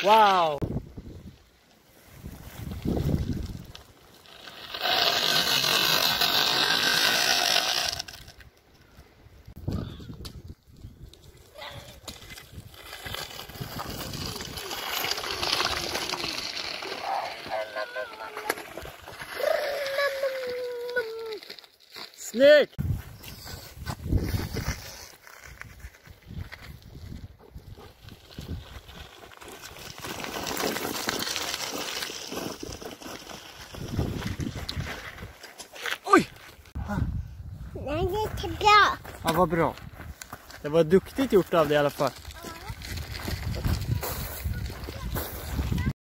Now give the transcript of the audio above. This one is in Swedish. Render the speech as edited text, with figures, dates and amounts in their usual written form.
Wow! Snyggt! Oj! Nej, det är bra. Ja, vad bra. Det var duktigt gjort av dig i alla fall.